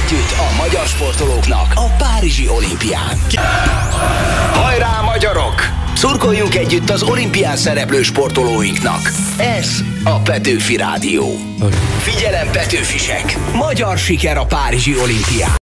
együtt a magyar sportolóknak a Párizsi olimpián. Hajrá, magyarok! Szurkoljunk együtt az olimpián szereplő sportolóinknak. Ez a Petőfi Rádió. Figyelem, Petőfisek! Magyar siker a Párizsi olimpián!